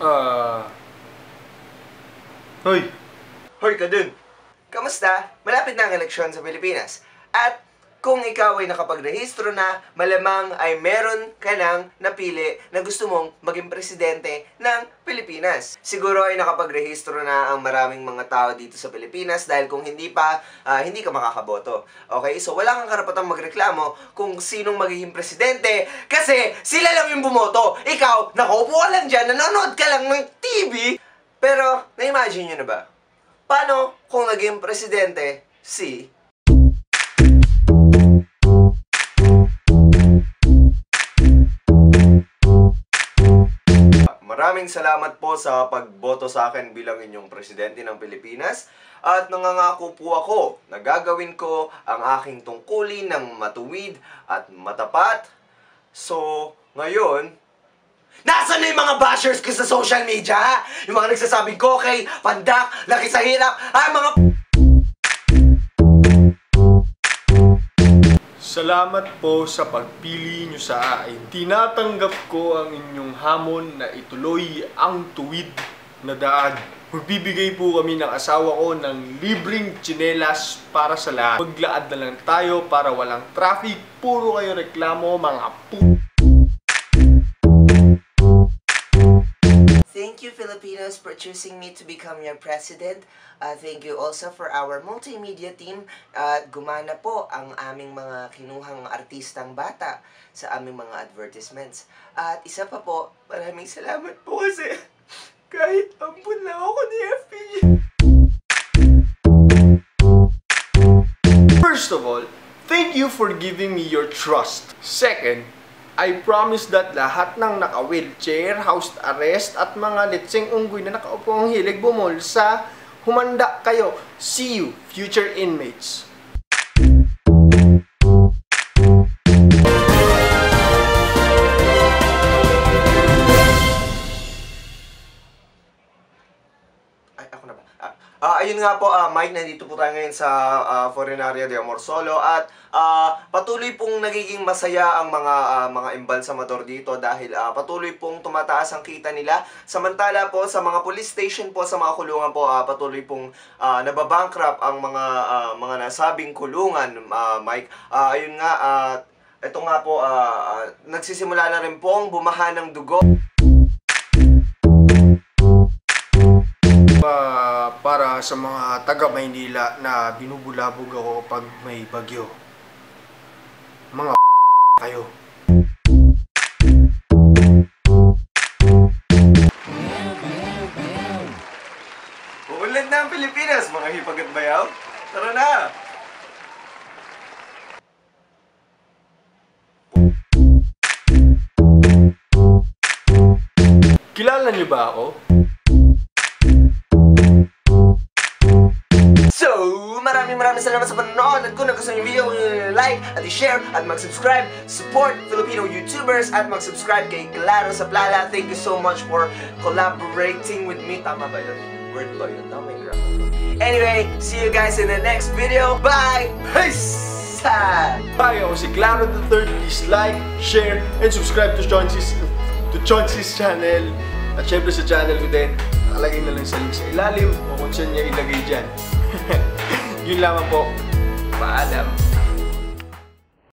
Hoy! Hoy ka dun! Kamusta? Malapit na ang eleksyon sa Pilipinas. At kung ikaw ay nakapagrehistro na, malamang ay meron ka nang napili na gusto mong maging presidente ng Pilipinas. Siguro ay nakapagrehistro na ang maraming mga tao dito sa Pilipinas dahil kung hindi pa, hindi ka makakaboto. Okay? So wala kang karapatang magreklamo kung sinong magiging presidente kasi sila lang yung bumoto. Ikaw, nakaupo ka lang dyan, nanonood ka lang ng TV. Pero, na-imagine nyo na ba? Paano kung naging presidente si Maraming salamat po sa pagboto sa akin bilang inyong presidente ng Pilipinas at nangangako po ako na gagawin ko ang aking tungkulin ng matuwid at matapat. So, ngayon, nasaan na yung mga bashers ko sa social media? Yung mga nagsasabing kokay, pandak, laki sa hirap, mga Salamat po sa pagpili nyo sa akin. Tinatanggap ko ang inyong hamon na ituloy ang tuwid na daan. Magbibigay po kami ng asawa ko ng libreng tsinelas para sa lahat. Maglaad na lang tayo para walang traffic. Puro kayo reklamo, mga Thank you, Filipinos, for choosing me to become your president. Thank you also for our multimedia team. Gumana po ang aming mga kinuhang artistang bata sa aming mga advertisements. At isa pa po, maraming salamat po kasi kahit ampun lang ako ni FPG. First of all, thank you for giving me your trust. Second, I promise that lahat ng naka-wheelchair, house arrest at mga litseng unggoy na nakaupo ang hilig bumulsa, humanda kayo. See you, future inmates. Ay, ako na ba? Ayun nga po, Mike, nandito po tayo ngayon sa Forenaria de Amorsolo at patuloy pong nagiging masaya ang mga embalsamador dito dahil patuloy pong tumataas ang kita nila. Samantala po sa mga police station po, sa mga kulungan po, patuloy pong nababankrupt ang mga nasabing kulungan, Mike. Ayun nga, ito nga po, nagsisimula na rin pong bumaha ng dugo. Para sa mga taga-Maynila na binubulabog ako pag may bagyo. Mga kayo. Uulan na ang Pilipinas, mga hipag at bayaw. Tara na! Kilala niyo ba ako? Maraming salamat sa panonood at kung nagustuhan yung video, like at i-share at mag-subscribe. Support Filipino YouTubers at mag-subscribe kay Claro Saplala. Thank you so much for collaborating with me. Tama ba yun? Word ba yun? Tama yung grammar. Anyway, see you guys in the next video. Bye! Peace! Bye! Ako si Claro III. Please like, share, and subscribe to Chauncey's channel. At syempre sa channel ko din. Nakalagay na lang sa link sa ilalim o kung saan niya ilagay dyan. Yun lamang po. Paalam.